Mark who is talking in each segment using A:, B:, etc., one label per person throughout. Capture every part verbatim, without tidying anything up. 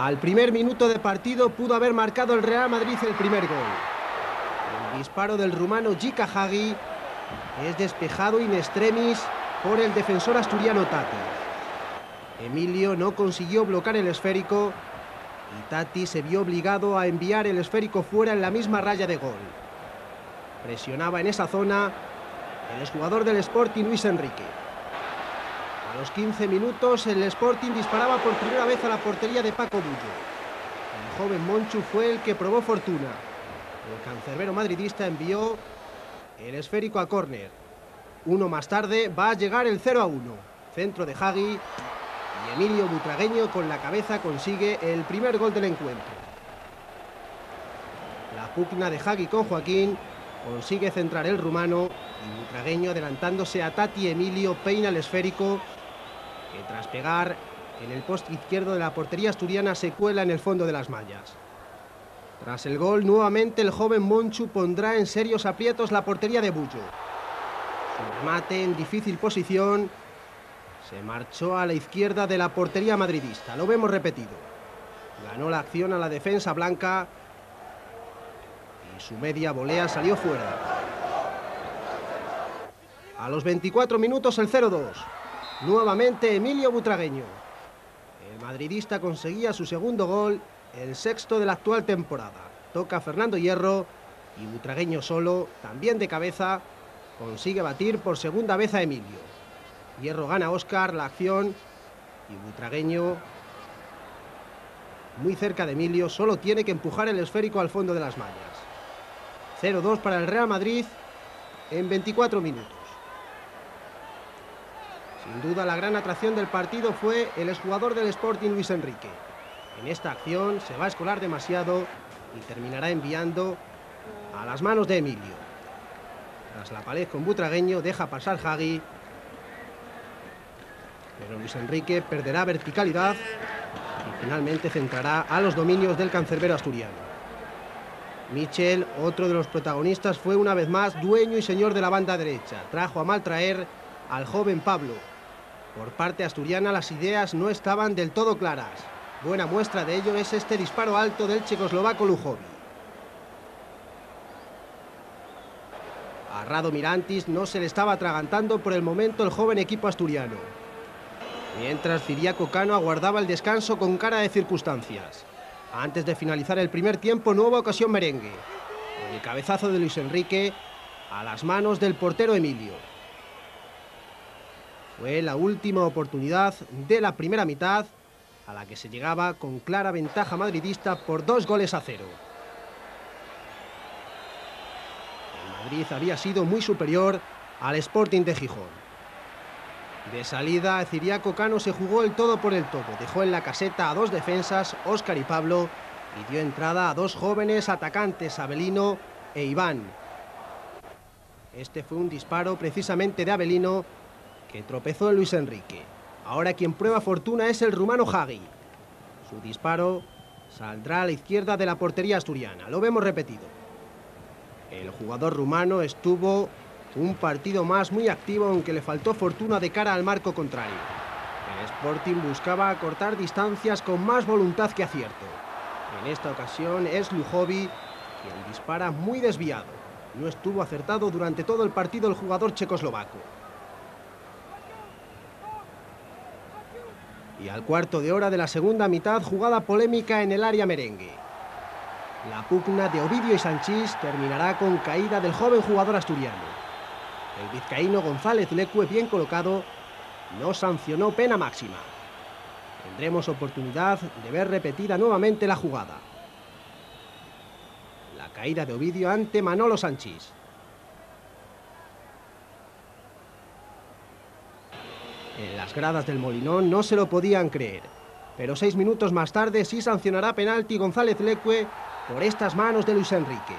A: Al primer minuto de partido pudo haber marcado el Real Madrid el primer gol. El disparo del rumano Jika Hagi es despejado in extremis por el defensor asturiano Tati. Emilio no consiguió bloquear el esférico y Tati se vio obligado a enviar el esférico fuera en la misma raya de gol. Presionaba en esa zona el exjugador del Sporting, Luis Enrique. A los quince minutos el Sporting disparaba por primera vez a la portería de Paco Bullo. El joven Monchu fue el que probó fortuna. El cancerbero madridista envió el esférico a córner. Uno más tarde va a llegar el cero a uno. Centro de Hagi y Emilio Butragueño con la cabeza consigue el primer gol del encuentro. La pugna de Hagi con Joaquín consigue centrar el rumano y Butragueño, adelantándose a Tati, Emilio peina el esférico que tras pegar en el poste izquierdo de la portería asturiana se cuela en el fondo de las mallas. Tras el gol, nuevamente el joven Monchu pondrá en serios aprietos la portería de Bullo. Su remate en difícil posición se marchó a la izquierda de la portería madridista. Lo vemos repetido. Ganó la acción a la defensa blanca y su media volea salió fuera. A los veinticuatro minutos el cero dos. Nuevamente Emilio Butragueño. El madridista conseguía su segundo gol, el sexto de la actual temporada. Toca Fernando Hierro y Butragueño solo, también de cabeza, consigue batir por segunda vez a Emilio. Hierro gana a Óscar la acción y Butragueño, muy cerca de Emilio, solo tiene que empujar el esférico al fondo de las mallas. cero dos para el Real Madrid en veinticuatro minutos. Sin duda la gran atracción del partido fue el exjugador del Sporting, Luis Enrique. En esta acción se va a escolar demasiado y terminará enviando a las manos de Emilio. Tras la pared con Butragueño deja pasar Hagi, pero Luis Enrique perderá verticalidad y finalmente centrará a los dominios del cancerbero asturiano. Michel, otro de los protagonistas, fue una vez más dueño y señor de la banda derecha. Trajo a maltraer al joven Pablo. Por parte asturiana las ideas no estaban del todo claras. Buena muestra de ello es este disparo alto del checoslovaco Lujovi. A Rado Mirantis no se le estaba atragantando por el momento el joven equipo asturiano. Mientras Ciriaco Cano aguardaba el descanso con cara de circunstancias. Antes de finalizar el primer tiempo, nueva ocasión merengue. El cabezazo de Luis Enrique a las manos del portero Emilio. Fue la última oportunidad de la primera mitad, a la que se llegaba con clara ventaja madridista por dos goles a cero. El Madrid había sido muy superior al Sporting de Gijón. De salida, Ciriaco Cano se jugó el todo por el todo. Dejó en la caseta a dos defensas, Óscar y Pablo, y dio entrada a dos jóvenes atacantes, Avelino e Iván. Este fue un disparo precisamente de Avelino, que tropezó en Luis Enrique. Ahora quien prueba fortuna es el rumano Hagi. Su disparo saldrá a la izquierda de la portería asturiana. Lo vemos repetido. El jugador rumano estuvo un partido más muy activo, aunque le faltó fortuna de cara al marco contrario. El Sporting buscaba acortar distancias con más voluntad que acierto. En esta ocasión es Lujovi quien dispara muy desviado. No estuvo acertado durante todo el partido el jugador checoslovaco. Y al cuarto de hora de la segunda mitad, jugada polémica en el área merengue. La pugna de Ovidio y Sanchís terminará con caída del joven jugador asturiano. El vizcaíno González Lecue, bien colocado, no sancionó pena máxima. Tendremos oportunidad de ver repetida nuevamente la jugada. La caída de Ovidio ante Manolo Sanchís. En las gradas del Molinón no se lo podían creer, pero seis minutos más tarde sí sancionará penalti González Lecue por estas manos de Luis Enrique.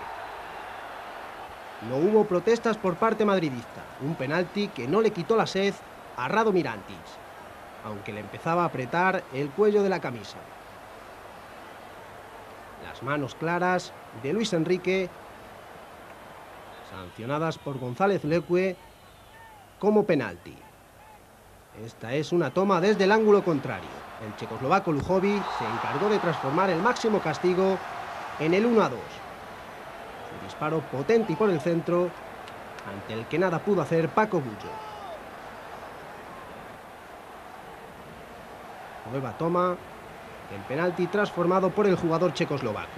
A: No hubo protestas por parte madridista, un penalti que no le quitó la sed a Rado Mirantis, aunque le empezaba a apretar el cuello de la camisa. Las manos claras de Luis Enrique, sancionadas por González Lecue como penalti. Esta es una toma desde el ángulo contrario. El checoslovaco Lujovic se encargó de transformar el máximo castigo en el uno a dos. Un disparo potente y por el centro, ante el que nada pudo hacer Paco Bullo. Nueva toma, el penalti transformado por el jugador checoslovaco.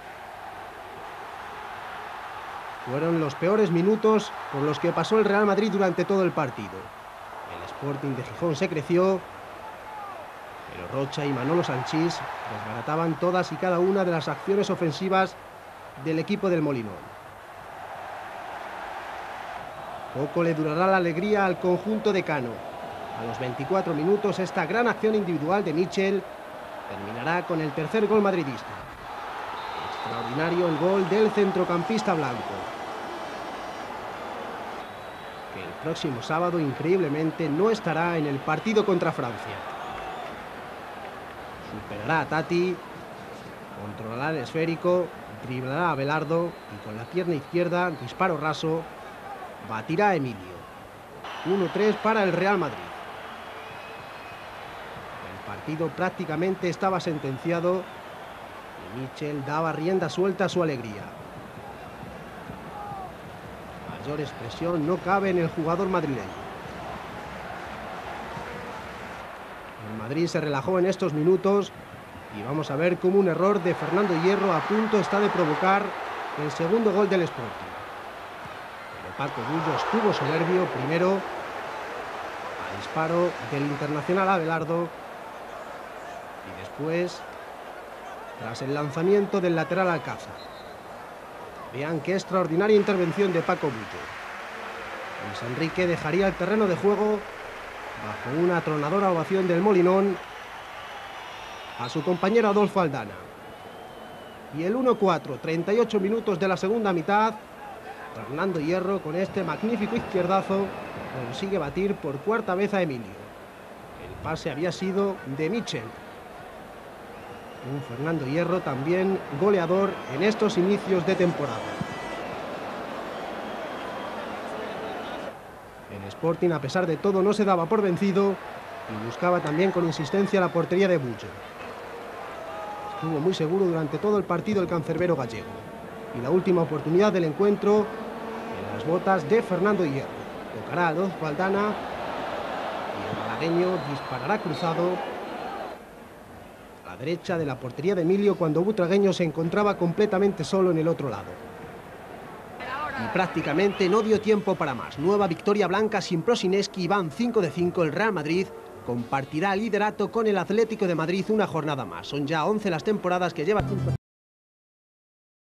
A: Fueron los peores minutos por los que pasó el Real Madrid durante todo el partido. El Sporting de Gijón se creció, pero Rocha y Manolo Sanchís desbarataban todas y cada una de las acciones ofensivas del equipo del Molinón. Poco le durará la alegría al conjunto de Cano. A los veinticuatro minutos, esta gran acción individual de Michel terminará con el tercer gol madridista. Extraordinario el gol del centrocampista blanco, que el próximo sábado, increíblemente, no estará en el partido contra Francia. Superará a Tati, controlará el esférico, driblará a Belardo y con la pierna izquierda, disparo raso, batirá a Emilio. uno tres para el Real Madrid. El partido prácticamente estaba sentenciado y Michel daba rienda suelta a su alegría. Mayor expresión no cabe en el jugador madrileño. El Madrid se relajó en estos minutos y vamos a ver cómo un error de Fernando Hierro a punto está de provocar el segundo gol del Sporting. Pero Paco Bullo estuvo soberbio primero al disparo del internacional Abelardo y después tras el lanzamiento del lateral Alcázar. Vean qué extraordinaria intervención de Paco Bullo. Luis Enrique dejaría el terreno de juego bajo una atronadora ovación del Molinón a su compañero Adolfo Aldana. Y el uno cuatro, treinta y ocho minutos de la segunda mitad, Fernando Hierro con este magnífico izquierdazo consigue batir por cuarta vez a Emilio. El pase había sido de Michel. Un Fernando Hierro también goleador en estos inicios de temporada. El Sporting, a pesar de todo, no se daba por vencido y buscaba también con insistencia la portería de Bullo. Estuvo muy seguro durante todo el partido el cancerbero gallego. Y la última oportunidad del encuentro en las botas de Fernando Hierro. Tocará a Adolfo Aldana y el malagueño disparará cruzado a la derecha de la portería de Emilio cuando Butragueño se encontraba completamente solo en el otro lado. Y prácticamente no dio tiempo para más. Nueva victoria blanca sin Prosineski y van cinco de cinco. El Real Madrid compartirá el liderato con el Atlético de Madrid una jornada más. Son ya once las temporadas que lleva...